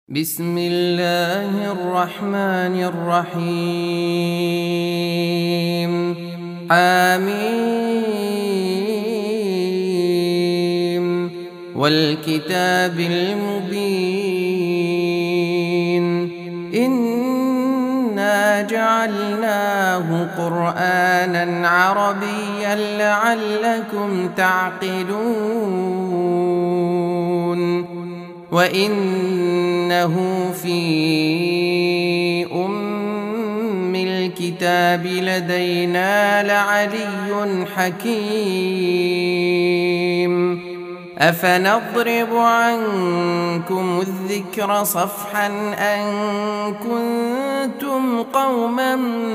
بسم الله الرحمن الرحيم. حميم والكتاب المبين إنا جعلناه قرآنا عربيا لعلكم تعقلون وإنه في أم الكتاب لدينا لعلي حكيم. أفنضرب عنكم الذكر صفحا أن كنتم قوما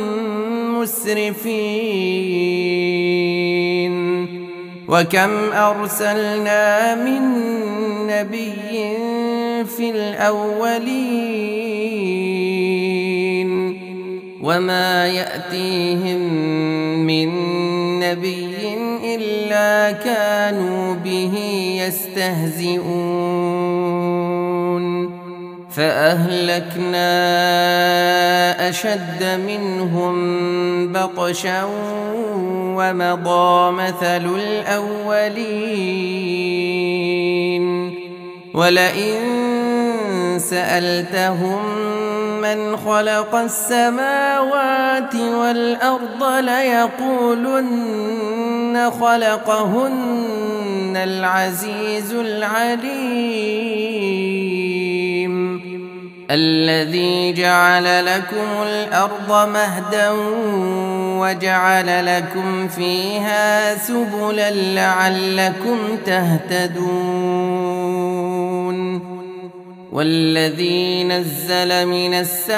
مسرفين وكم أرسلنا من نبي في الأولين وما يأتيهم من نبي إلا كانوا به يستهزئون فأهلكنا أشد منهم بطشا ومضى مثل الأولين ولئن سألتهم من خلق السماوات والأرض ليقولن خلقهن العزيز العليم الذي جعل لكم الأرض مهدا وجعل لكم فيها سبلا لعلكم تهتدون والذي نزل من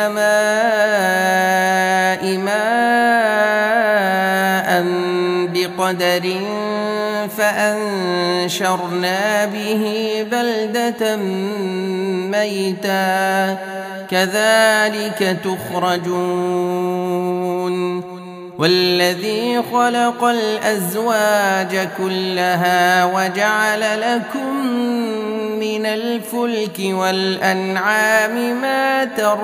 السماء ماء بقدر فأنشرنا به بلدة ميتا كذلك تخرجون والذي خلق الأزواج كلها وجعل لكم من الفلك والأنعام ما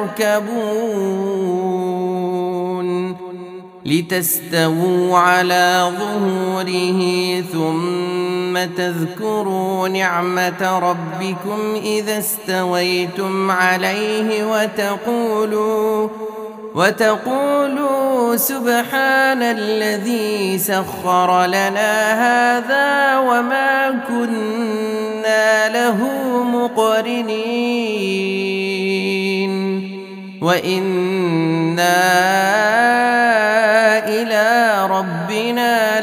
تركبون لتستووا على ظهوره ثم تذكروا نعمة ربكم إذا استويتم عليه وتقولوا سبحان الذي سخر لنا هذا وما كنا له مقرنين وإنا إلى ربنا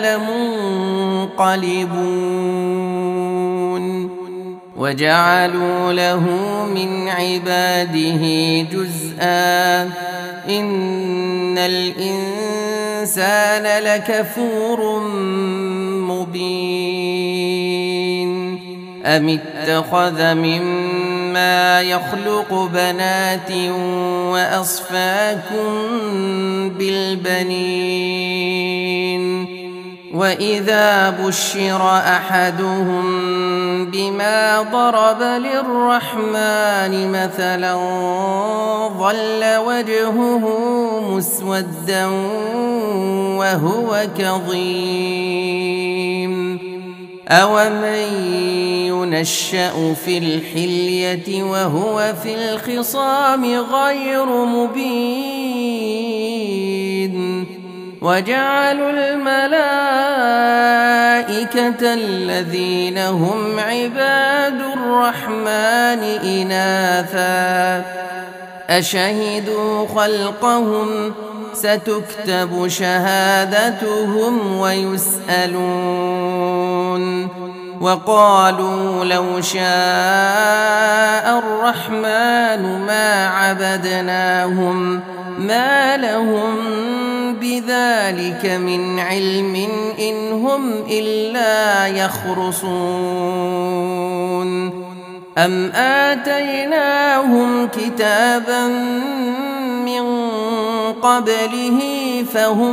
لمنقلبون وجعلوا له من عباده جزءا إن الإنسان لكفور مبين أم اتخذ مما يخلق بنات وأصفاكم بالبنين وإذا بشر أحدهم بما ضرب للرحمن مثلا ظل وجهه مسودا وهو كظيم أومن ينشأ في الحلية وهو في الخصام غير مبين وجعلوا الملائكة الذين هم عباد الرحمن إناثا أشهدوا خلقهم ستكتب شهادتهم ويسألون وقالوا لو شاء الرحمن ما عبدناهم ما لهم بذلك من علم إن هم إلا يخرصون أم آتيناهم كتابا من قبله فهم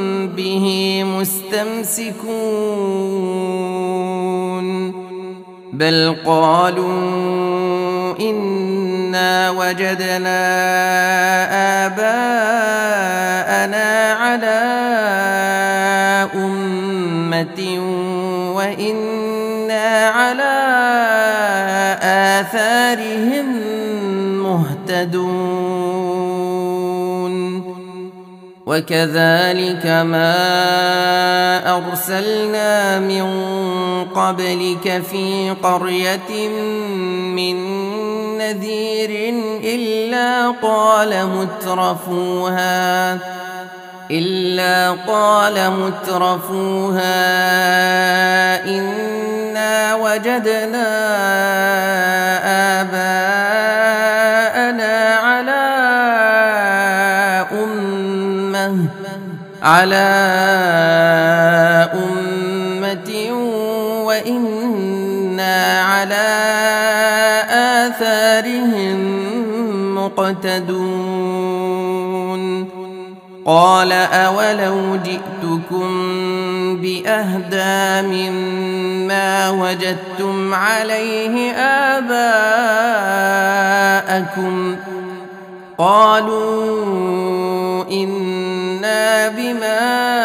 به مستمسكون بل قالوا إنا وجدنا آباءنا على أمة وإنا على آثارهم مهتدون وكذلك ما أرسلنا من قبلك في قرية من نذير إلا قال مترفوها إنا وجدنا آباءنا على أمة وإنا على آثارهم مقتدون قال أولو جئتكم بأهدى مما وجدتم عليه آباءكم قالوا إنا بما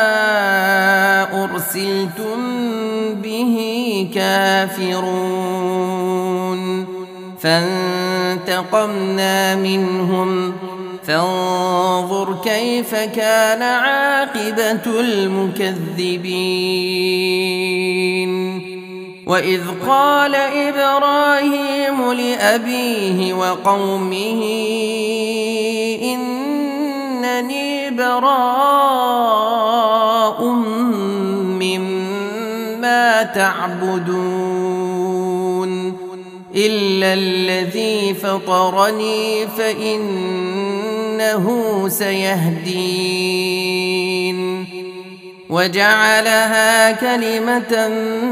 أرسلتم به كافرون فانتقمنا منهم فانظر كيف كان عاقبة المكذبين وإذ قال إبراهيم لأبيه وقومه إنني براء مما تعبدون إلا الذي فطرني فإنه سيهدين وجعلها كلمة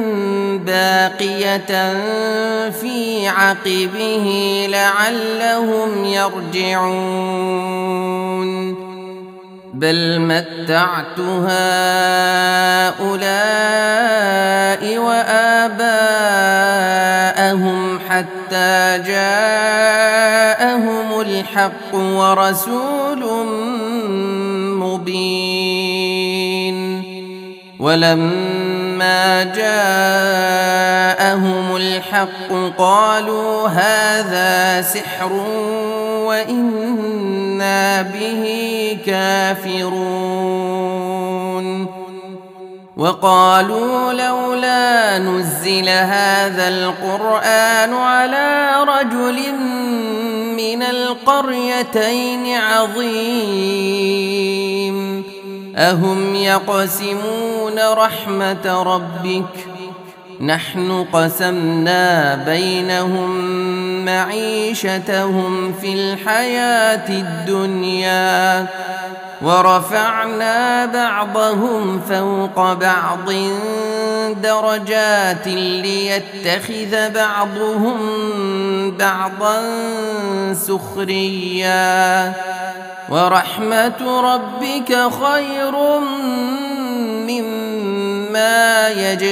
باقية في عقبه لعلهم يرجعون بل متعت هؤلاء وآباءهم حتى جاءهم الحق ورسول مبين ولما جاءهم الحق قالوا هذا سحر وإنا به كافرون وقالوا لولا نزل هذا القرآن على رجل من القريتين عظيم أهم يقسمون رحمة ربك نحن قسمنا بينهم معيشتهم في الحياة الدنيا ورفعنا بعضهم فوق بعض درجات ليتخذ بعضهم بعضا سخريا ورحمة ربك خير مما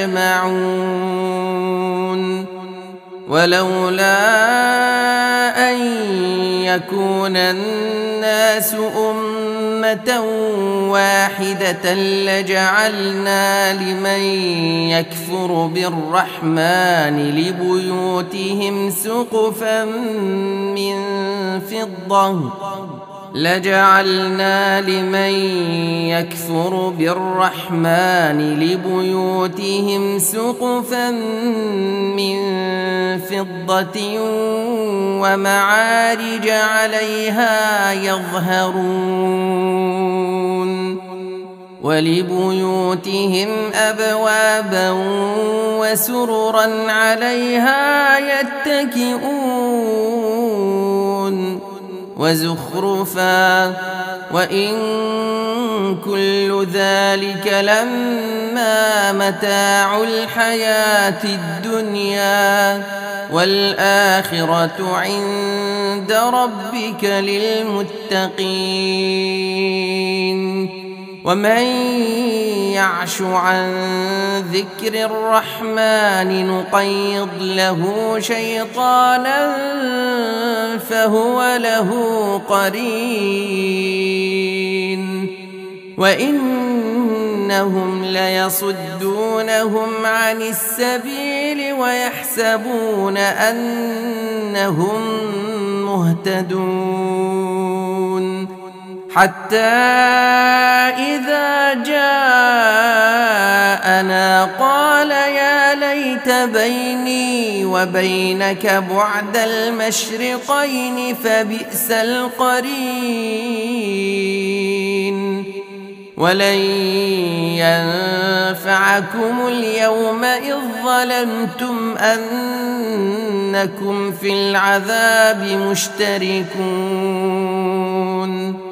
يجمعون ولولا أن يكون الناس أمة واحدة لجعلنا لمن يكفر بالرحمن لبيوتهم سقفا من فضة ومعارج عليها يظهرون ولبيوتهم أبوابا وسررا عليها يتكئون وزخرفا وإن كل ذلك لما متاع الحياة الدنيا والآخرة عند ربك للمتقين ومن يعش عن ذكر الرحمن نقيض له شيطانا فهو له قرين وإنهم ليصدونهم عن السبيل ويحسبون أنهم مهتدون حتى إذا جاءنا قال يا ليت بيني وبينك بعد المشرقين فبئس القرين ولن ينفعكم اليوم إذ ظلمتم أنكم في العذاب مشتركون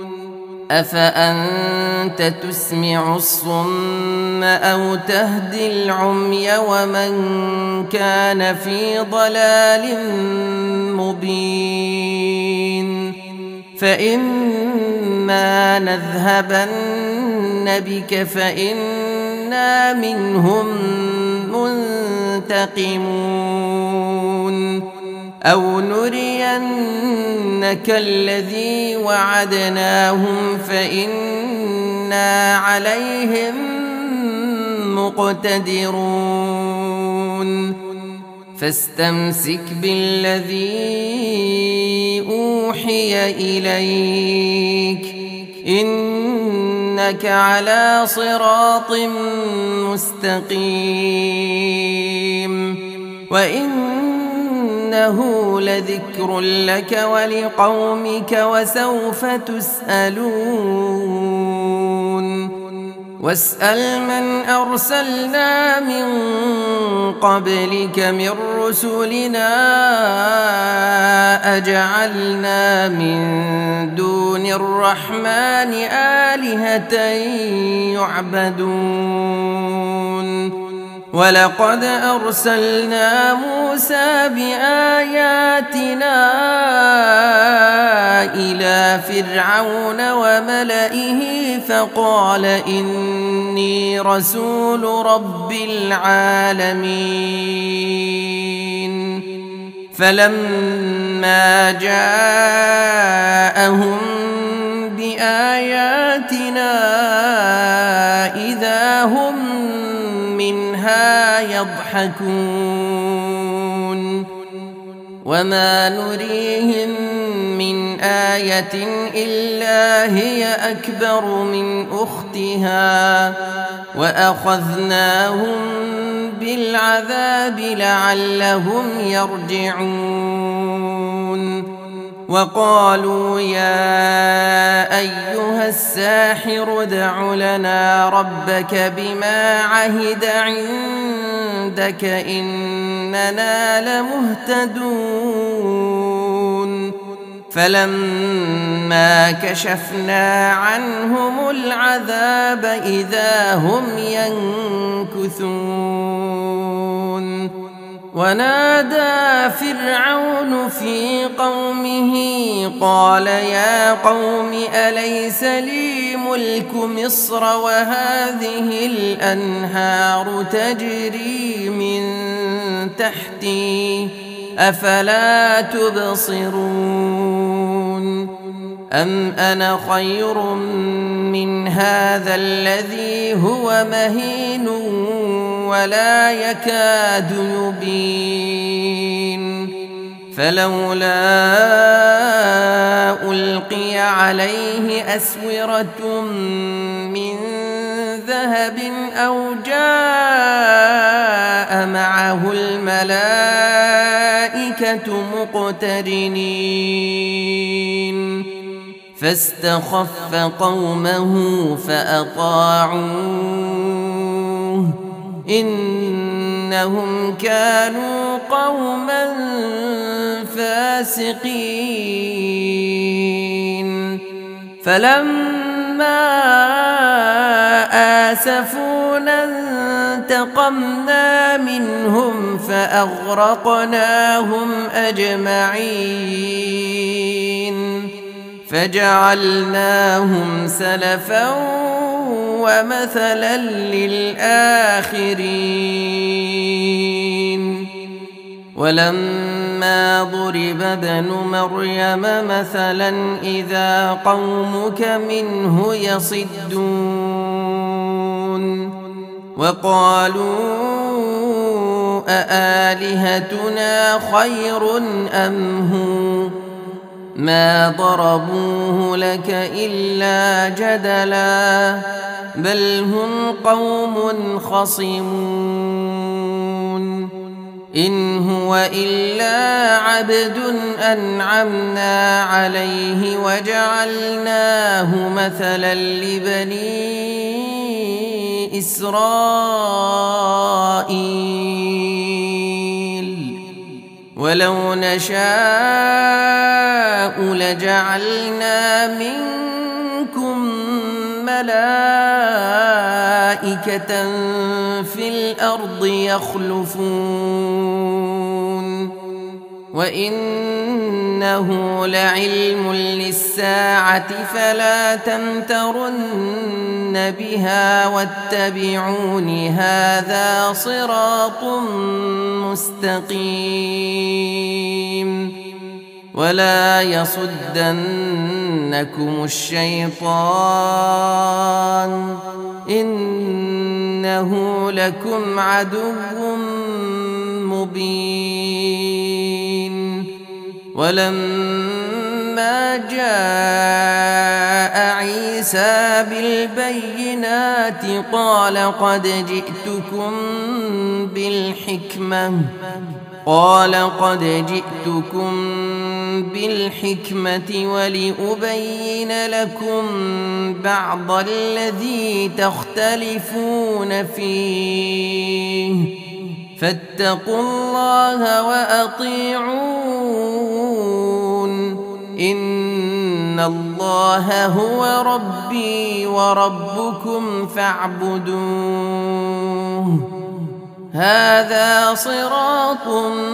أفأنت تسمع الصم أو تهدي العمي ومن كان في ضلال مبين فإما نذهبن بك فإنا منهم منتقمون أو نرينك الذي وعدناهم فإنا عليهم مقتدرون فاستمسك بالذي أوحي إليك إنك على صراط مستقيم وإنه لذكر لك ولقومك وسوف تسألون واسأل من أرسلنا من قبلك من رسلنا أجعلنا من دون الرحمن آلهة يعبدون ولقد أرسلنا موسى بآياتنا إلى فرعون وملئه فقال إني رسول رب العالمين فلما جاءهم بآياتنا إذا هم منها يضحكون وما نريهم من آية إلا هي أكبر من أختها وأخذناهم بالعذاب لعلهم يرجعون وقالوا يا أيها الساحر ادع لنا ربك بما عهد عندك إننا لمهتدون فلما كشفنا عنهم العذاب إذا هم ينكثون ونادى فرعون في قومه قال يا قوم أليس لي ملك مصر وهذه الأنهار تجري من تحتي أفلا تبصرون أم أنا خير من هذا الذي هو مهين ولا يكاد يبين فلولا ألقي عليه أسورة من ذهب أو جاء معه الملائكة مقترنين فاستخف قومه فأطاعوه إنهم كانوا قوما فاسقين فلما آسفونا انتقمنا منهم فأغرقناهم أجمعين فجعلناهم سلفا ومثلا للآخرين ولما ضرب ابن مريم مثلا إذا قومك منه يصدون وقالوا أآلهتنا خير أم هو ما ضربوه لك إلا جدلا بل هم قوم خصمون إن هو إلا عبد أنعمنا عليه وجعلناه مثلا لبني إسرائيل ولو نشاء لجعلنا منكم ملائكة في الأرض يخلفون وإنه لعلم للساعة فلا تمترن بها واتبعون هذا صراط مستقيم ولا يصدنكم الشيطان إنه لكم عدو مبين ولما جاء عيسى بالبينات قال قد جئتكم بالحكمة ولأبين لكم بعض الذي تختلفون فيه فاتقوا الله وأطيعون إن الله هو ربي وربكم فاعبدوه هذا صراط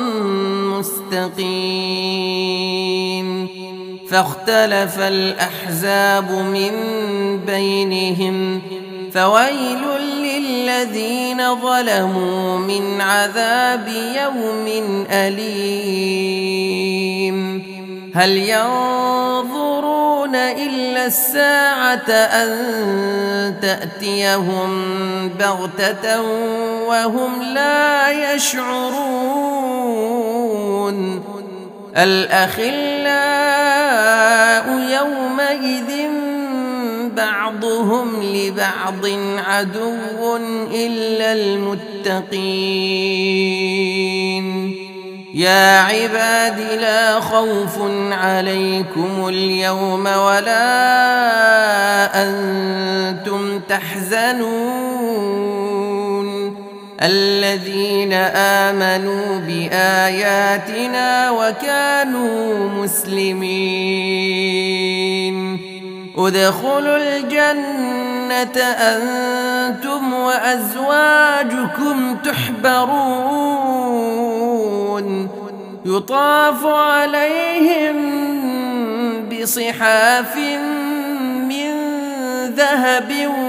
مستقيم فاختلف الأحزاب من بينهم فويل للذين ظلموا من عذاب يوم أليم هل ينظرون إلا الساعة أن تأتيهم بغتة وهم لا يشعرون الأخلاء يومئذ بعضهم لبعض عدو إلا المتقين يا عباد لا خوف عليكم اليوم ولا أنتم تحزنون الذين آمنوا بآياتنا وكانوا مسلمين ادخلوا الجنة أنتم وأزواجكم تحبرون يطاف عليهم بصحاف من ذهب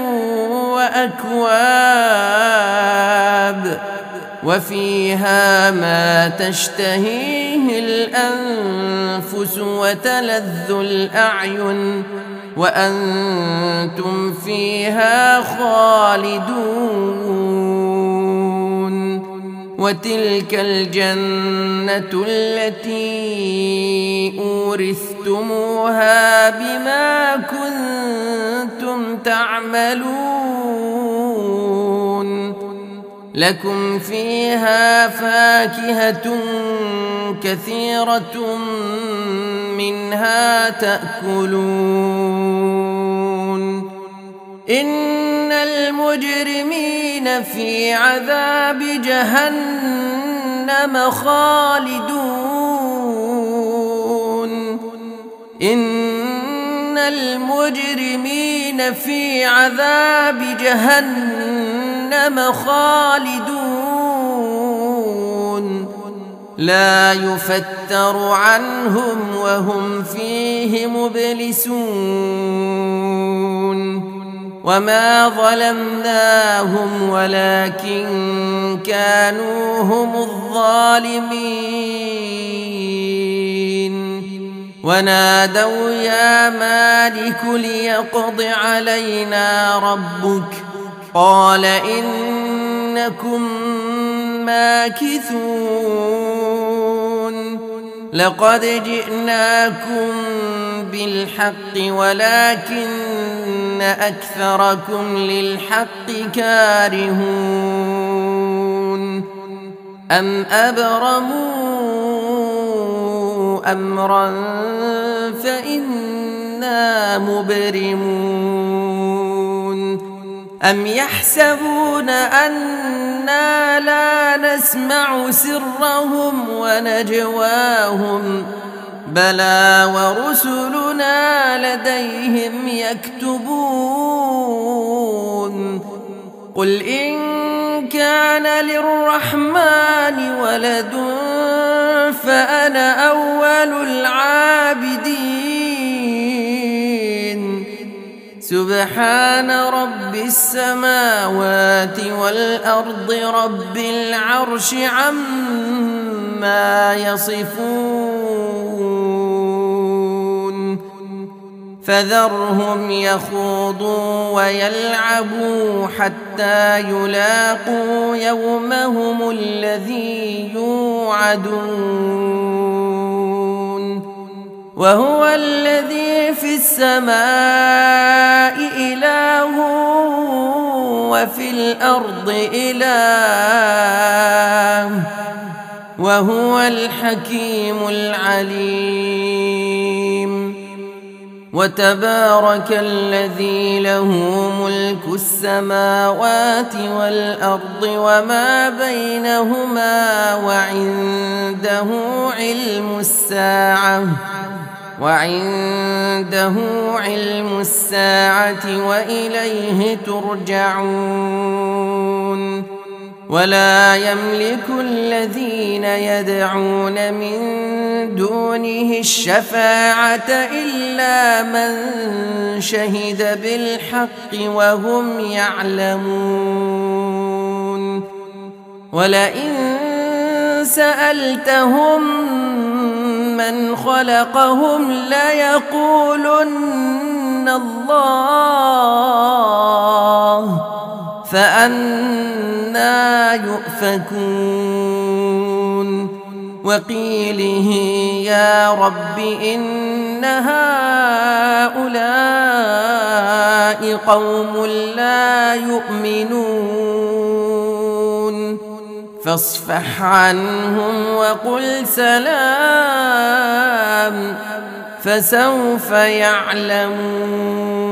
وأكواب وفيها ما تشتهيه الأنفس وتلذ الأعين وأنتم فيها خالدون وتلك الجنة التي أورثتموها بما كنتم تعملون لكم فيها فاكهة كثيرة منها تأكلون إن المجرمين في عذاب جهنم خالدون إن المجرمين في عذاب جهنم خالدون لا يفتر عنهم وهم فيه مبلسون وما ظلمناهم ولكن كانوا هم الظالمين ونادوا يا مالك ليقض علينا ربك قال إنكم ماكثون لقد جئناكم بالحق ولكن أكثركم للحق كارهون أم أبرموا أمرا فإنا مبرمون أم يحسبون أنا لا نسمع سرهم ونجواهم بلى ورسلنا لديهم يكتبون قل إن كان للرحمن ولد فأنا أول العابدين سبحان رب السماوات والأرض رب العرش عما يصفون فذرهم يخوضوا ويلعبوا حتى يلاقوا يومهم الذي يوعدون وهو الذي في السماء إله وفي الأرض إله وهو الحكيم العليم وتبارك الذي له ملك السماوات والأرض وما بينهما وعنده علم الساعة وإليه ترجعون ولا يملك الذين يدعون من دونه الشفاعة إلا من شهد بالحق وهم يعلمون ولئن سألتهم من خلقهم ليقولن الله فأنى يؤفكون وقيله يا رب إن هؤلاء قوم لا يؤمنون فاصفح عنهم وقل سلام فسوف يعلمون